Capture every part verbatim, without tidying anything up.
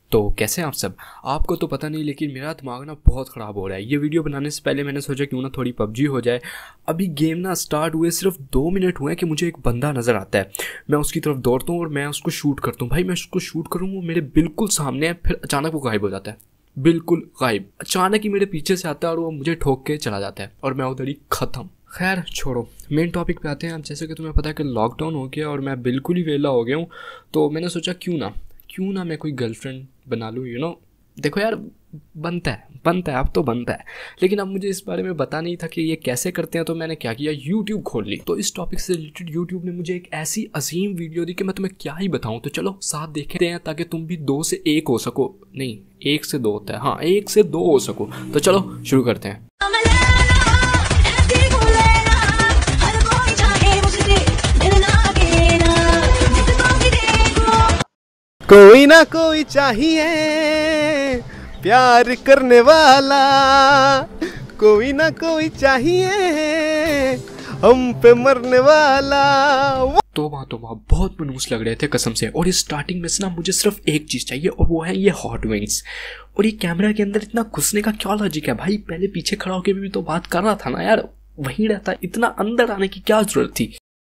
तो कैसे हैं आप सब। आपको तो पता नहीं लेकिन मेरा दिमाग ना बहुत ख़राब हो रहा है। ये वीडियो बनाने से पहले मैंने सोचा क्यों ना थोड़ी पबजी हो जाए। अभी गेम ना स्टार्ट हुए सिर्फ दो मिनट हुए हैं कि मुझे एक बंदा नज़र आता है। मैं उसकी तरफ दौड़ता हूँ और मैं उसको शूट करता हूँ। भाई मैं उसको शूट करूँ, वो मेरे बिल्कुल सामने है, फिर अचानक वो गायब हो जाता है, बिल्कुल गायब। अचानक ही मेरे पीछे से आता है और वो मुझे ठोक के चला जाता है और मैं उधर ही ख़त्म। खैर छोड़ो, मेन टॉपिक पे आते हैं। अब जैसे कि तुम्हें पता है कि लॉकडाउन हो गया और मैं बिल्कुल ही वेला हो गया हूँ, तो मैंने सोचा क्यों ना क्यों ना मैं कोई गर्लफ्रेंड बना लूँ। यू नो देखो यार, बनता है बनता है अब तो बनता है, लेकिन अब मुझे इस बारे में पता नहीं था कि ये कैसे करते हैं। तो मैंने क्या किया, यूट्यूब खोल ली। तो इस टॉपिक से रिलेटेड यूट्यूब ने मुझे एक ऐसी अजीम वीडियो दी कि मैं तुम्हें क्या ही बताऊं। तो चलो साथ देखते हैं ताकि तुम भी दो से एक हो सको। नहीं, एक से दो होता है, हाँ एक से दो हो सको। तो चलो शुरू करते हैं। कोई ना कोई चाहिए प्यार करने वाला, कोई ना कोई चाहिए हम पे मरने वाला। तोबा तोबा, बहुत मनूस लग रहे थे कसम से। और इस स्टार्टिंग में से ना मुझे सिर्फ एक चीज़ चाहिए और वो है ये हॉट विंग्स। और ये कैमरा के अंदर इतना घुसने का क्या लॉजिक है भाई? पहले पीछे खड़ा होकर भी तो बात कर रहा था ना यार, वहीं रहता। इतना अंदर आने की क्या जरूरत थी?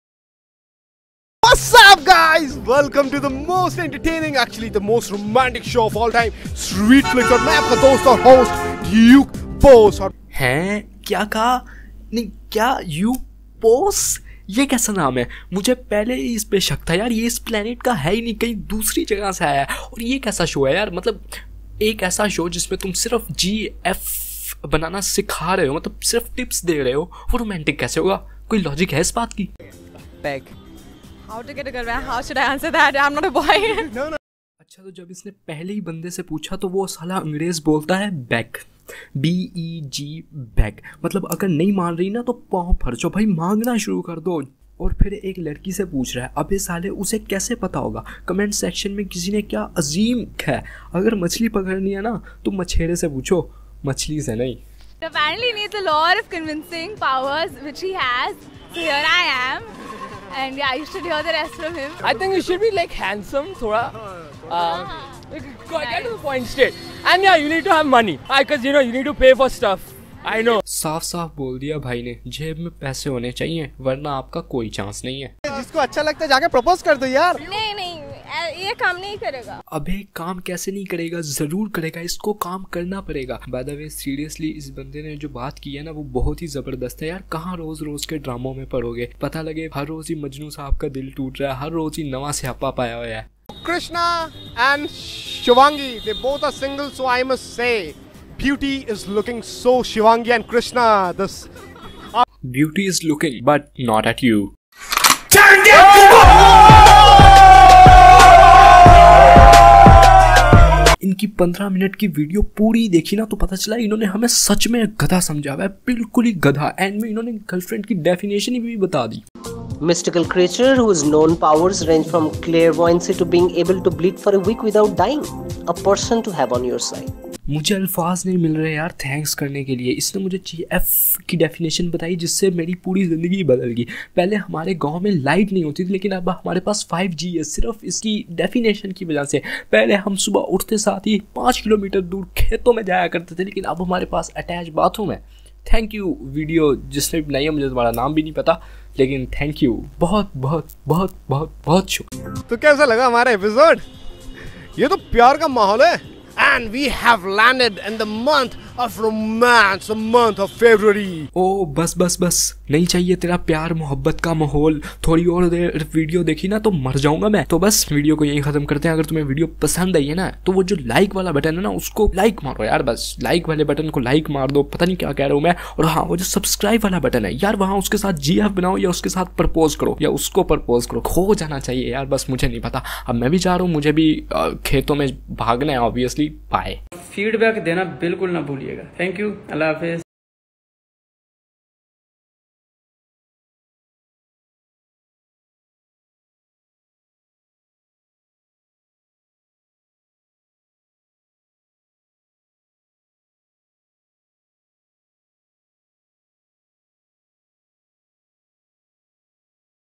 What's up guys? Welcome to the most entertaining, actually the most romantic show of all time, Sweet Flicks। और मैं आपका दोस्त और होस्ट ड्यूक पोस। और हैं क्या कहा? नहीं क्या यू पोस? ये कैसा नाम है? मुझे पहले ही इस पे शक था यार, ये इस प्लेनेट का है ही नहीं, कहीं दूसरी जगह से आया है। और ये कैसा शो है यार? मतलब एक ऐसा शो जिसमें तुम सिर्फ जी एफ बनाना सिखा रहे हो, मतलब सिर्फ टिप्स दे रहे हो, वो रोमांटिक कैसे होगा? कोई लॉजिक है इस बात की? Beg. How to get a girlfriend? How should I answer that? I'm not a boy. no, no. अच्छा, तो जब इसने पहले ही बंदे से पूछा तो वो साला अंग्रेज बोलता है back, B E G back. मतलब अगर नहीं मान रही ना तो पाँव फर्चो भाई, मांगना शुरू कर दो। और फिर एक लड़की से पूछ रहा है, अबे साले उसे कैसे पता होगा? कमेंट सेक्शन में किसी ने क्या अजीम है, अगर मछली पकड़नी है ना तो मछेरे से पूछो, मछली से नहीं। Apparently he needs a lot of convincing powers, which he has. So here I am. And yeah, you should hear the rest from him. I think you should be like handsome, thoda. Um, like, go get to the point straight. And yeah, you need to have money, because you know you need to pay for stuff. I know. साफ साफ बोल दिया भाई ने, जेब में पैसे होने चाहिए वरना आपका कोई चांस नहीं है। जिसको अच्छा लगता है जाके प्रपोज कर दो यार। नहीं नहीं, ये काम नहीं करेगा। अबे काम कैसे नहीं करेगा? जरूर करेगा, इसको काम करना पड़ेगा। बाय द वे सीरियसली इस बंदे ने जो बात की है ना वो बहुत ही जबरदस्त है यार। कहाँ रोज रोज के ड्रामों में पड़ोगे? पता लगे हर रोज ही मजनू साहब का दिल टूट रहा है, हर रोज ही नवा स्यापा पाया हुआ है। Krishna and Shivangi, they both are single, so I must say beauty is looking so Shivangi and Krishna. This uh, beauty is looking but not at you. इनकी पंद्रह मिनट की वीडियो पूरी देखी ना तो पता चला इन्होंने हमें सच में गधा समझा हुआ है, बिल्कुल ही गधा। एंड में इन्होंने गर्लफ्रेंड की डेफिनेशन ही भी बता दी। Mystical creature whose known powers range from clairvoyancy to being able to bleed for a week without dying. A person to have on your side. मुझे अल्फाज नहीं मिल रहे यार थैंक्स करने के लिए। इसने मुझे जी एफ की डेफिनेशन बताई जिससे मेरी पूरी ज़िंदगी बदल गई। पहले हमारे गांव में लाइट नहीं होती थी, लेकिन अब हमारे पास फाइव जी है सिर्फ इसकी डेफिनेशन की वजह से। पहले हम सुबह उठते साथ ही पाँच किलोमीटर दूर खेतों में जाया करते थे, लेकिन अब हमारे पास अटैच बाथरूम है। थैंक यू वीडियो जिसने भी बनाई है, मुझे तुम्हारा नाम भी नहीं पता, लेकिन थैंक यू, बहुत बहुत बहुत बहुत बहुत शुक्रिया। तो कैसा लगा हमारा एपिसोड? ये तो प्यार का माहौल है। And we have landed in the month of romance, the month of February. ओ बस बस बस, नहीं चाहिए तेरा प्यार मोहब्बत का माहौल। थोड़ी और देर वीडियो देखी ना तो मर जाऊंगा मैं। तो बस वीडियो को यही खत्म करते हैं। अगर तुम्हें वीडियो पसंद आई है ना तो वो जो लाइक वाला बटन है ना उसको लाइक मारो यार, बस लाइक वाले बटन को लाइक मार दो। पता नहीं क्या कह रहा हूँ मैं। और हाँ, वो जो सब्सक्राइब वाला बटन है यार, वहाँ उसके साथ जी एफ बनाओ या उसके साथ प्रपोज करो या उसको प्रपोज करो, खो जाना चाहिए यार, बस मुझे नहीं पता। अब मैं भी जा रहा हूँ, मुझे भी खेतों में भागना है ऑब्वियसली। बाय। फीडबैक देना बिल्कुल ना भूलिएगा। थैंक यू, अल्लाह हाफिज।